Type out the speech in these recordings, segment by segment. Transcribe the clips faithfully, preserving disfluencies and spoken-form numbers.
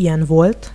Ilyen volt,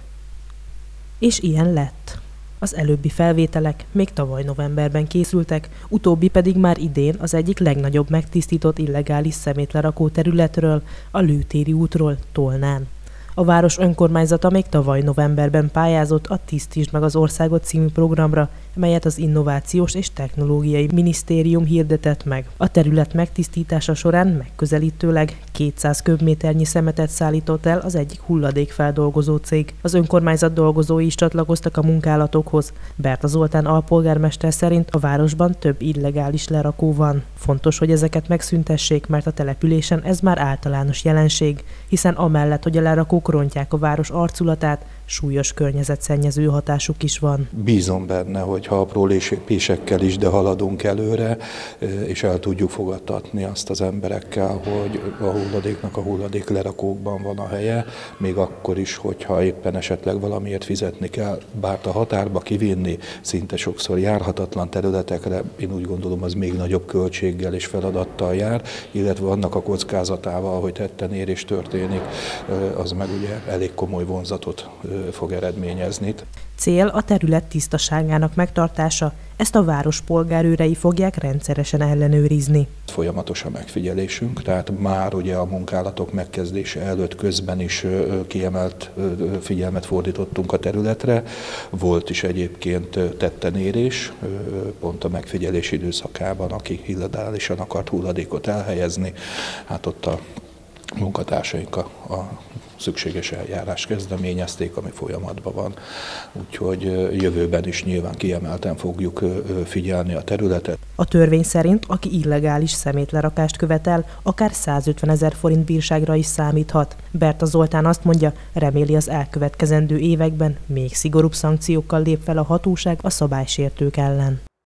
és ilyen lett. Az előbbi felvételek még tavaly novemberben készültek, utóbbi pedig már idén az egyik legnagyobb megtisztított illegális szemétlerakó területről, a Lőtéri útról, Tolnán. A város önkormányzata még tavaly novemberben pályázott a Tisztítsd meg az országot című programra, melyet az Innovációs és Technológiai Minisztérium hirdetett meg. A terület megtisztítása során megközelítőleg kétszáz köbméternyi szemetet szállított el az egyik hulladékfeldolgozó cég. Az önkormányzat dolgozói is csatlakoztak a munkálatokhoz. Berta Zoltán alpolgármester szerint a városban több illegális lerakó van. Fontos, hogy ezeket megszüntessék, mert a településen ez már általános jelenség, hiszen amellett, hogy a lerakók rontják a város arculatát, súlyos környezetszennyező hatásuk is van. Bízom benne, hogy ha apró lépésekkel is, de haladunk előre, és el tudjuk fogadtatni azt az emberekkel, hogy a hulladéknak a hulladék lerakókban van a helye, még akkor is, hogyha éppen esetleg valamiért fizetni kell, bár a határba kivinni szinte sokszor járhatatlan területekre, én úgy gondolom, az még nagyobb költséggel és feladattal jár, illetve annak a kockázatával, hogy tettenérés történik, az meg ugye elég komoly vonzatot fog eredményezni. Cél a terület tisztaságának megtartása, ezt a város polgárőrei fogják rendszeresen ellenőrizni. Folyamatos a megfigyelésünk, tehát már ugye a munkálatok megkezdése előtt közben is kiemelt figyelmet fordítottunk a területre. Volt is egyébként tettenérés, pont a megfigyelés időszakában, aki illegálisan akart hulladékot elhelyezni, hát ott a munkatársaink a, a szükséges eljárás kezdeményezték, ami folyamatban van. Úgyhogy jövőben is nyilván kiemelten fogjuk figyelni a területet. A törvény szerint, aki illegális szemétlerakást követel, akár százötvenezer forint bírságra is számíthat. Berta Zoltán azt mondja, reméli az elkövetkezendő években még szigorúbb szankciókkal lép fel a hatóság a szabálysértők ellen.